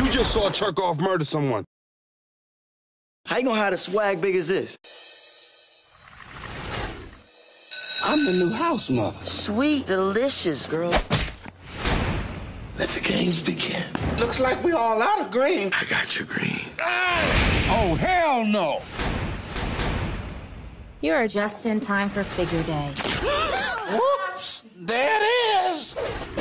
You just saw Cherkoff murder someone. How you gonna hide a swag big as this? I'm the new house mother. Sweet, delicious, girl. Let the games begin. Looks like we all out of green. I got your green. Oh, hell no! You are just in time for figure day. Whoops! There it is!